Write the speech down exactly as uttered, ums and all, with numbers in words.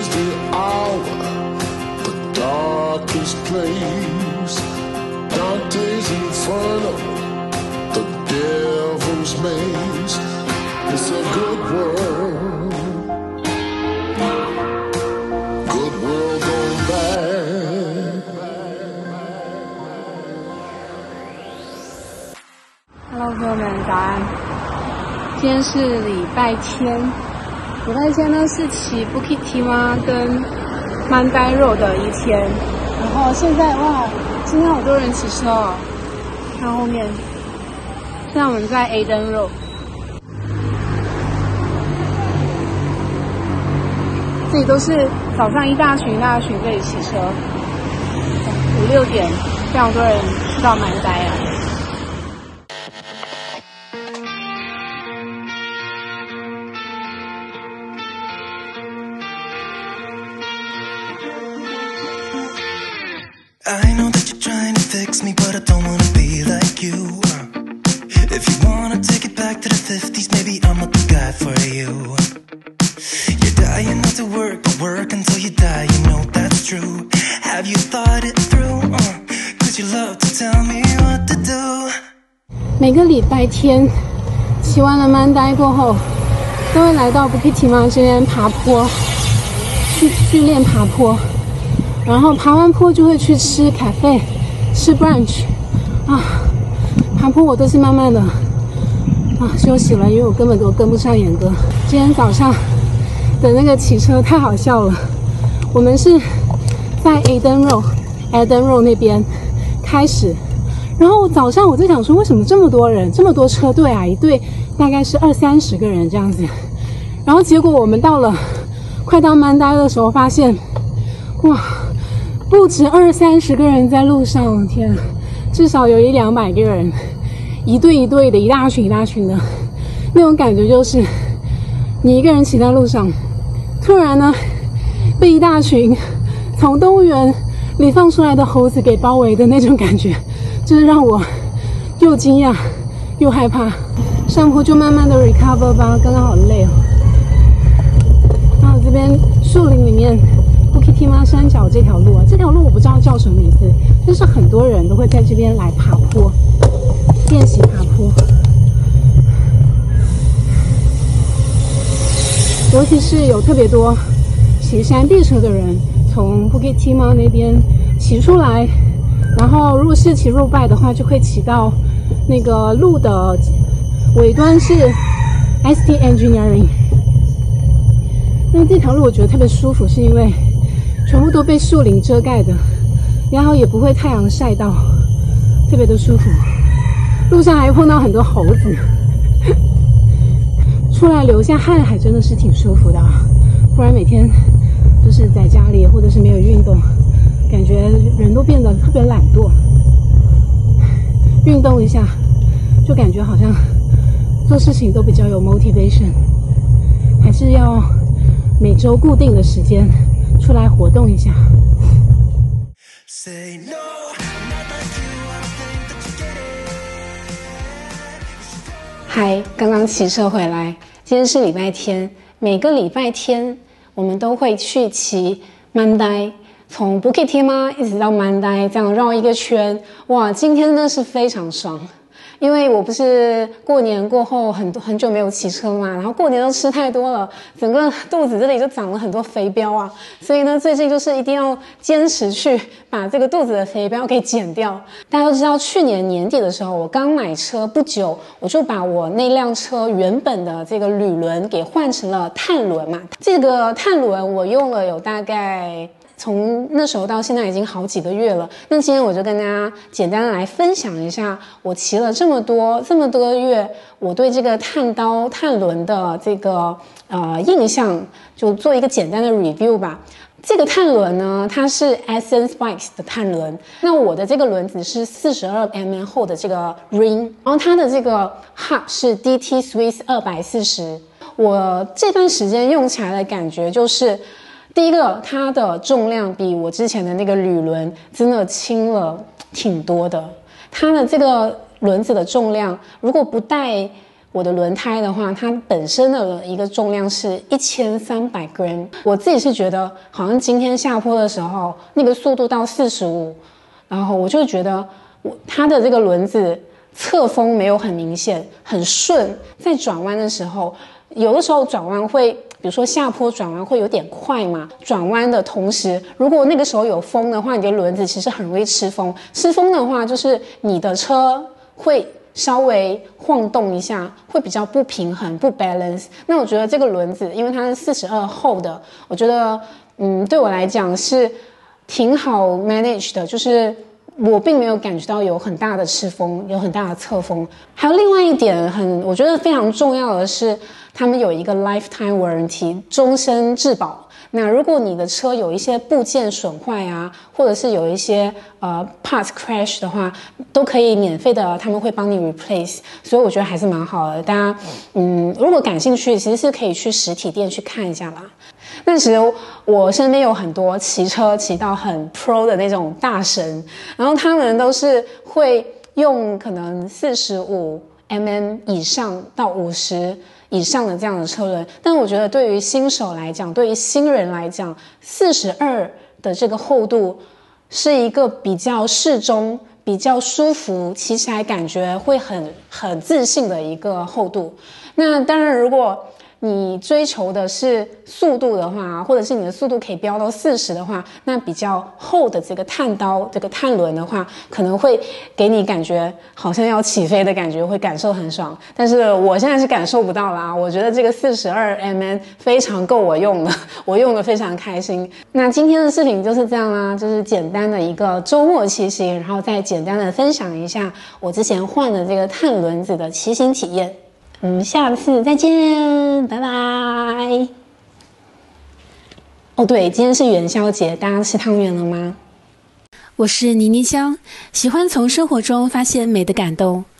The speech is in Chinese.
is the hour, the darkest place. Dante's Inferno, the devil's maze. It's a good world, good world gone bad. Hello， 朋友们，早安！今天是礼拜天，礼拜天呢是骑 Bukit Timah 跟 Mandai Road 的一天。然后现在哇，今天好多人骑车哦，看后面。现在我们在 Aden Road， 这里都是早上一大群一大群这里骑车，五六点，非常多人到曼呆啊。 I know that you're trying to fix me, but I don't wanna be like you. If you wanna take it back to the fifties, maybe I'm not the guy for you. You're dying not to work, but work until you die, you know that's true. Have you thought it through? Uh, Cause you love to tell me what to do. 每个礼拜天骑完了曼呆过后，都会来到 Bukit Timah 这边爬坡，去训练爬坡。然后爬完坡就会去吃咖啡，吃 brunch 啊。爬坡我都是慢慢的啊休息了，因为我根本都跟不上演歌。今天早上的那个骑车太好笑了，我们是在 Aden Road Aden Road 那边开始，然后早上我在想说为什么这么多人，这么多车队啊，一队大概是二三十个人这样子。然后结果我们到了快到曼呆的时候，发现哇，不止二三十个人在路上，天啊，至少有一两百个人，一队一队的，一大群一大群的，那种感觉就是你一个人骑在路上，突然呢被一大群从动物园里放出来的猴子给包围的那种感觉，就是让我又惊讶又害怕。上坡就慢慢的 recover 吧，刚刚好累哦。然后这边树林里面Bukit Timah 山脚这条路啊，这条路我不知道叫什么名字，但是很多人都会在这边来爬坡，练习爬坡。尤其是有特别多骑山地车的人，从 Bukit Timah 那边骑出来，然后如果是骑 road bike 的话，就会骑到那个路的尾端是 S T Engineering。那这条路我觉得特别舒服，是因为全部都被树林遮盖的，然后也不会太阳晒到，特别的舒服。路上还碰到很多猴子，出来流下汗还真的是挺舒服的啊，不然每天就是在家里或者是没有运动，感觉人都变得特别懒惰。运动一下，就感觉好像做事情都比较有 motivation， 还是要每周固定的时间出来活动一下。嗨，刚刚骑车回来，今天是礼拜天。每个礼拜天我们都会去骑曼呆，从 Bukit Timah 一直到曼呆，这样绕一个圈。哇，今天真的是非常爽。因为我不是过年过后很多很久没有骑车嘛，然后过年都吃太多了，整个肚子这里就长了很多肥膘啊，所以呢最近就是一定要坚持去把这个肚子的肥膘给减掉。大家都知道去年年底的时候我刚买车不久，我就把我那辆车原本的这个铝轮给换成了碳轮嘛，这个碳轮我用了有大概从那时候到现在已经好几个月了，那今天我就跟大家简单的来分享一下我骑了这么多这么多个月我对这个碳刀碳轮的这个呃印象，就做一个简单的 review 吧。这个碳轮呢，它是 Essence Bikes 的碳轮，那我的这个轮子是四十二 毫米 厚的这个 ring， 然后它的这个 hub 是 D T Swiss 二百四十，我这段时间用起来的感觉就是第一个，它的重量比我之前的那个铝轮真的轻了挺多的。它的这个轮子的重量，如果不带我的轮胎的话，它本身的一个重量是一千三百 gram。我自己是觉得，好像今天下坡的时候，那个速度到四十五，然后我就觉得我它的这个轮子侧风没有很明显，很顺。在转弯的时候，有的时候转弯会，比如说下坡转弯会有点快嘛。转弯的同时，如果那个时候有风的话，你的轮子其实很容易吃风。吃风的话，就是你的车会稍微晃动一下，会比较不平衡，不 balance。那我觉得这个轮子，因为它是四十二厚的，我觉得，嗯，对我来讲是挺好 manage 的，就是我并没有感觉到有很大的吃风，有很大的侧风。还有另外一点很，我觉得非常重要的是，他们有一个 lifetime warranty 终身质保。那如果你的车有一些部件损坏啊，或者是有一些呃 parts crash 的话，都可以免费的，他们会帮你 replace， 所以我觉得还是蛮好的。大家嗯，如果感兴趣，其实是可以去实体店去看一下啦。那其实我身边有很多骑车骑到很 pro 的那种大神，然后他们都是会用可能四十五 millimeter 以上到五十以上的这样的车轮，但我觉得对于新手来讲，对于新人来讲，四十二的这个厚度是一个比较适中、比较舒服，骑起来感觉会很很自信的一个厚度。那当然，如果你追求的是速度的话，或者是你的速度可以飙到四十的话，那比较厚的这个碳刀、这个碳轮的话，可能会给你感觉好像要起飞的感觉，会感受很爽。但是我现在是感受不到啦，我觉得这个四十二 millimeter 非常够我用的，我用的非常开心。那今天的视频就是这样啦，就是简单的一个周末骑行，然后再简单的分享一下我之前换的这个碳轮子的骑行体验。我们下次再见，拜拜。哦对，今天是元宵节，大家吃汤圆了吗？ 我是倪妮香，喜欢从生活中发现美的感动。